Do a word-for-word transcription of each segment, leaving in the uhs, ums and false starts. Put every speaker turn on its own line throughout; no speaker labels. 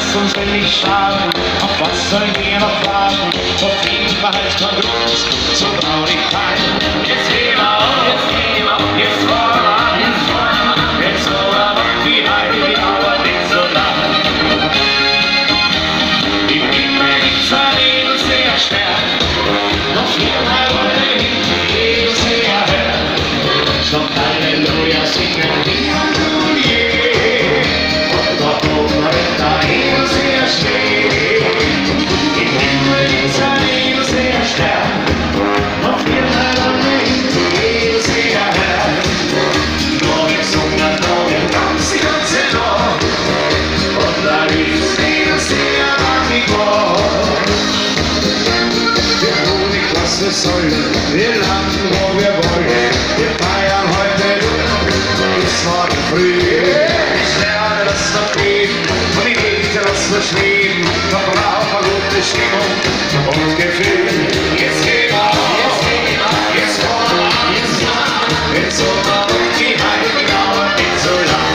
lass uns will nicht schaden, auf was sollen wir noch warten? Auf jeden Fall von uns zur Traurigkeit. Jetzt gehen wir auf, jetzt gehen wir auf, jetzt wollen wir an, jetzt wollen wir an, jetzt wollen wir an, die Heide, die dauert nicht so lang. Die Bibel, die Zahlen uns sehr schwer, noch viermal wollen Jesus sehr hören. Schon Halleluja singen wir Halleluja. Wir landen, wo wir wollen, wir feiern heute bis morgen früh. Ich lerne das noch leben und ich lese das noch schweben, doch braucht man gute Stimmung und Gefühl. Jetzt gehen wir auf, jetzt gehen wir auf, jetzt wollen wir an, jetzt wollen wir, jetzt wollen wir und die Heide, die dauert nicht so lang.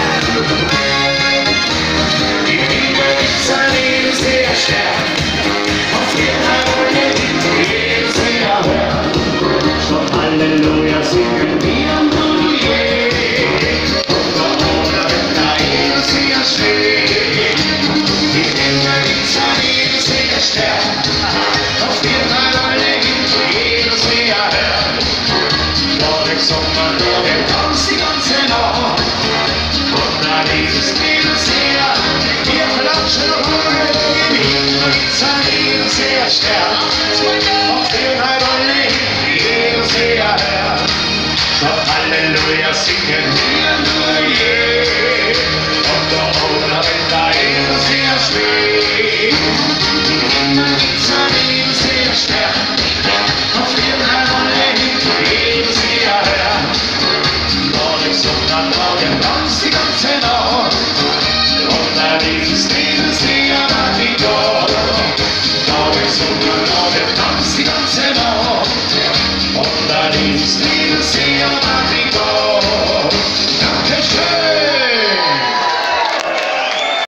Die Liebe ist ein Leben sehr stark, auf jeden Fall wollen wir sehr hören. Schon Halleluja singen wir Halleluja. Und der Bruder wird da Jesus sehr schön. Die Kinder ist ein Leben sehr stark, auf jeden Fall wollen wir Jesus sehr hören. Doch im Sommer, doch im Tanz die ganze Nacht. Und da dieses Leben sehr, wir klatschen und hurren. Die Kinder ist ein Leben sehr stark, auf jeden Fall wollen wir Jesus sehr hören. Doch Halleluja singen wir Halleluja. Und der Bruder wird da Jesus sehr schön. Die Kinder ist ein Leben sehr stark, auf jeden Fall wollen wir Jesus sehr hören. Doch ich such nach Morgen ganz die ganze Nacht. Und da dieses Leben sehr